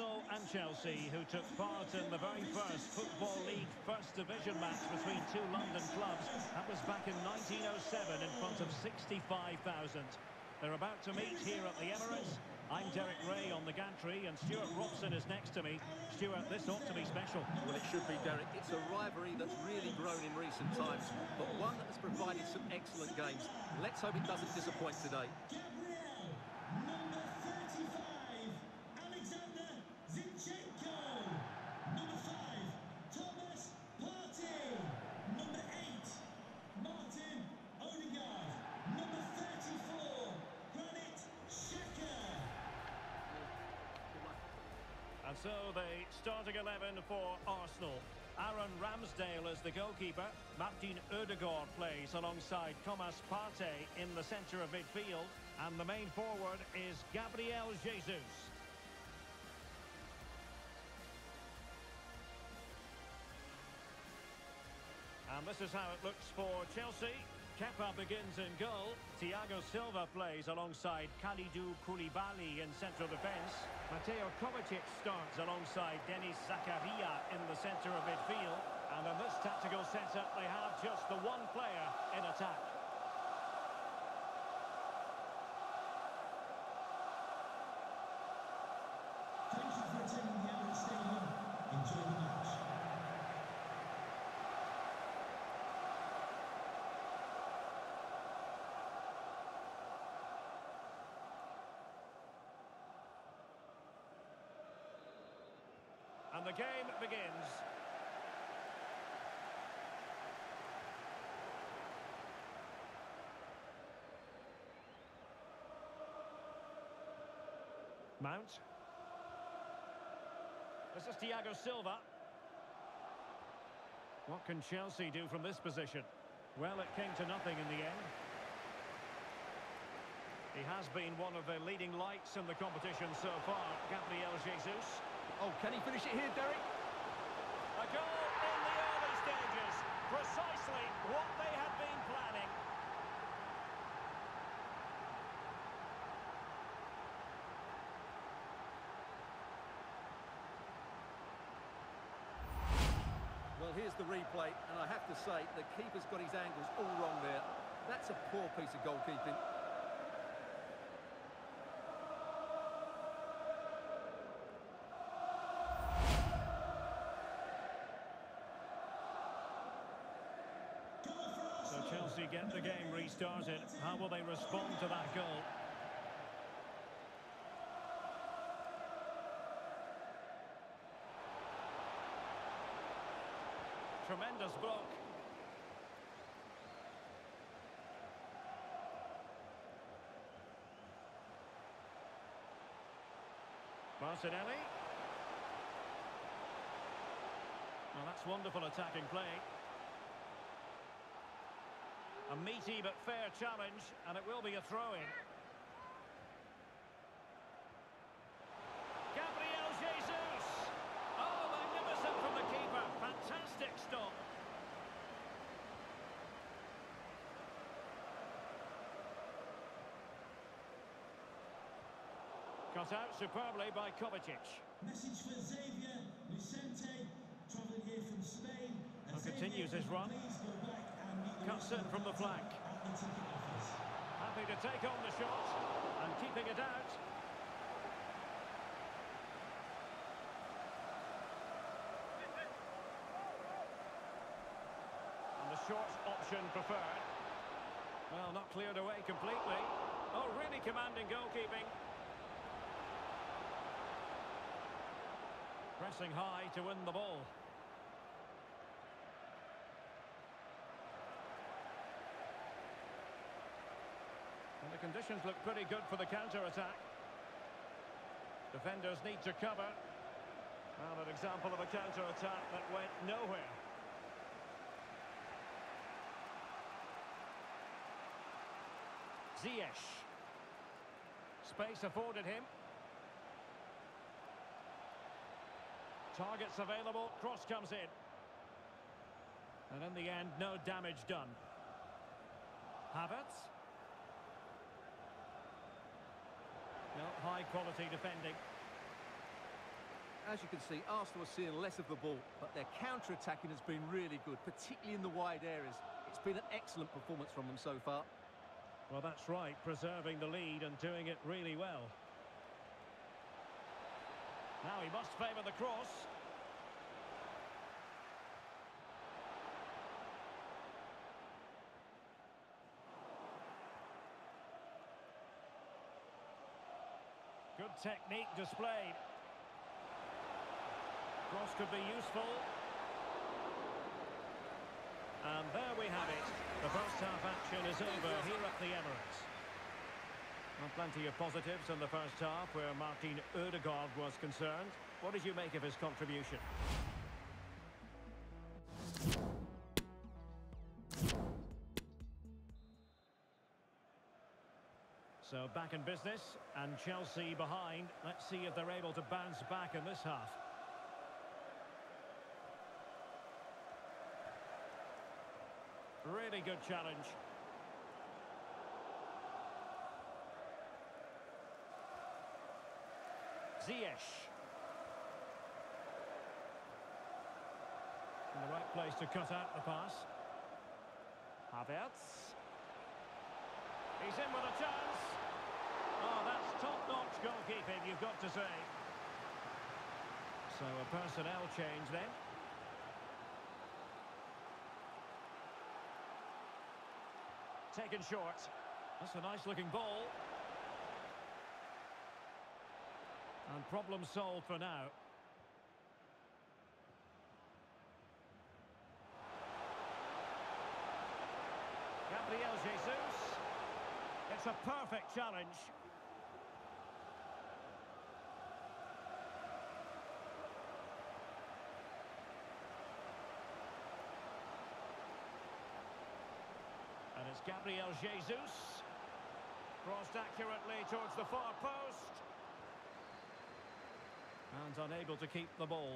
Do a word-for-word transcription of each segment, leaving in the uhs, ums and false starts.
Arsenal and Chelsea, who took part in the very first Football League First Division match between two London clubs. That was back in nineteen oh seven in front of sixty-five thousand. They're about to meet here at the Emirates. I'm Derek Ray on the gantry, and Stuart Robson is next to me. Stuart, this ought to be special. Well, it should be, Derek. It's a rivalry that's really grown in recent times, but one that has provided some excellent games. Let's hope it doesn't disappoint today. And so the starting eleven for Arsenal. Aaron Ramsdale is the goalkeeper. Martin Ødegaard plays alongside Thomas Partey in the centre of midfield. And the main forward is Gabriel Jesus. And this is how it looks for Chelsea. Kepa begins in goal. Thiago Silva plays alongside Kalidou Koulibaly in central defence. Mateo Kovacic starts alongside Denis Zakaria in the centre of midfield. And in this tactical setup, they have just the one player in attack. Thank you for attending the Emirates Stadium. Enjoy the match. And the game begins. Mount. This is Thiago Silva. What can Chelsea do from this position? Well, it came to nothing in the end. He has been one of the leading lights in the competition so far, Gabriel Jesus. Oh, can he finish it here, Derek? A goal in the early stages. Precisely what they had been planning. Well, here's the replay, and I have to say, the keeper's got his angles all wrong there. That's a poor piece of goalkeeping. So Chelsea get the game restarted. How will they respond to that goal? Tremendous block. Martinelli. Well, that's wonderful attacking play. A meaty but fair challenge, and it will be a throw-in. Gabriel Jesus! Oh, magnificent from the keeper. Fantastic stop. Cut out superbly by Kovacic. Message for Xavier Lucente, travelling here from Spain. And continues his run. Cuts in from the flank. Happy to take on the shot and keeping it out. And the short option preferred. Well, not cleared away completely. Oh, really commanding goalkeeping. Pressing high to win the ball. And the conditions look pretty good for the counter-attack. Defenders need to cover. Well, an example of a counter-attack that went nowhere. Ziyech. Space afforded him. Targets available, cross comes in. And in the end, no damage done. Havertz. No, high quality defending. As you can see, Arsenal are seeing less of the ball, but their counter-attacking has been really good, particularly in the wide areas. It's been an excellent performance from them so far. Well, that's right, preserving the lead and doing it really well. Now he must favour the cross. Good technique displayed. Cross could be useful. And there we have it. The first half action is over here at the Emirates. Well, plenty of positives in the first half where Martin Ødegaard was concerned. What did you make of his contribution? So back in business, and Chelsea behind. Let's see if they're able to bounce back in this half. Really good challenge. Ziyech. In the right place to cut out the pass. Havertz. He's in with a chance. Oh, that's top-notch goalkeeping, you've got to say. So a personnel change then. Taken short. That's a nice-looking ball. And problem solved for now. Gabriel Jesus. It's a perfect challenge. And it's Gabriel Jesus. Crossed accurately towards the far post. And unable to keep the ball.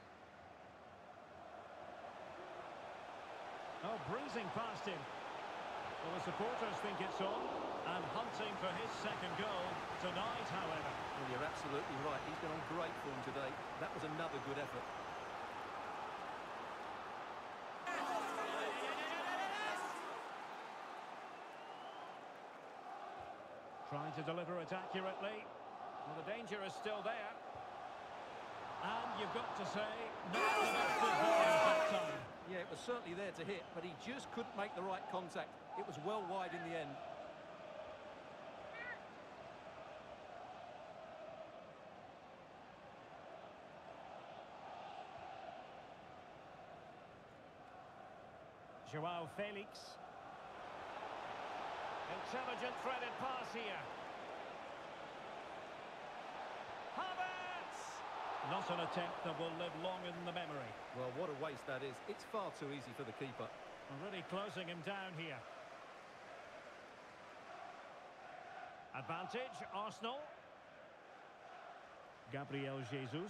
Oh, breezing past him. Well, the supporters think it's on. And hunting for his second goal tonight, however. Well, you're absolutely right. He's been on great form today. That was another good effort. Trying to deliver it accurately. Well, the danger is still there. And you've got to say, not the best of balls that time. Yeah, it was certainly there to hit, but he just couldn't make the right contact. It was well wide in the end. Joao Felix. Intelligent threaded pass here. Havertz! Not an attempt that will live long in the memory. Well, what a waste that is. It's far too easy for the keeper. Really closing him down here. Advantage, Arsenal. Gabriel Jesus.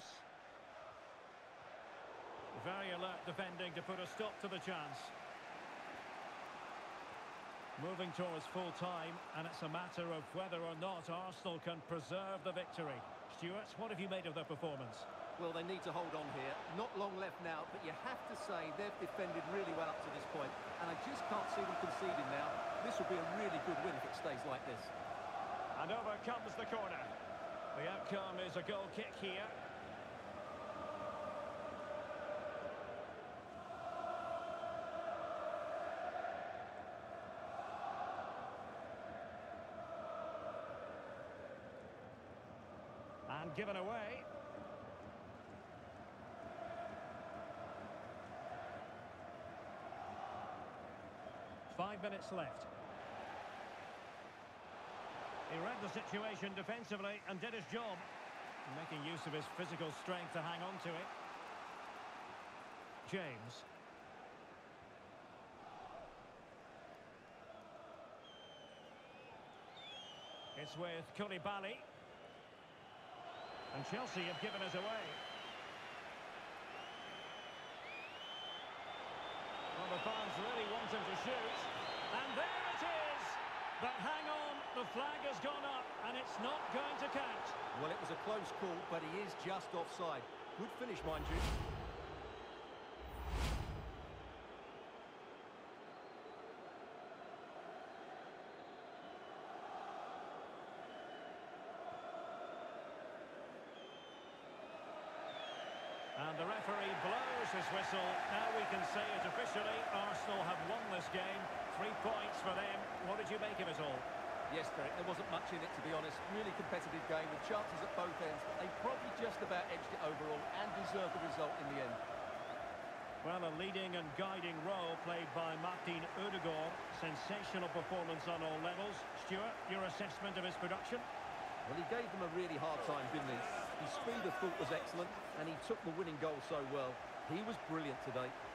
Very alert defending to put a stop to the chance. Moving towards full time, and it's a matter of whether or not Arsenal can preserve the victory. Stuart, what have you made of their performance? Well, they need to hold on here. Not long left now, but you have to say they've defended really well up to this point, and I just can't see them conceding now. This will be a really good win if it stays like this. And over comes the corner. The outcome is a goal kick here. And given away. Five minutes left. He read the situation defensively and did his job, making use of his physical strength to hang on to it. James. It's with Koulibaly. And Chelsea have given us away. Well, the fans really want him to shoot. And there it is! But hang on, the flag has gone up, and it's not going to count. Well, it was a close call, but he is just offside. Good finish, mind you. And the referee blows his whistle. Now we can say it officially. Arsenal have won this game. Three points for them. What did you make of it all? Yes, Derek, there wasn't much in it, to be honest. Really competitive game with chances at both ends. But they probably just about edged it overall and deserved the result in the end. Well, a leading and guiding role played by Martin Odegaard. Sensational performance on all levels. Stuart, your assessment of his production? Well, he gave them a really hard time, didn't he? His speed of thought was excellent, and he took the winning goal so well. He was brilliant today.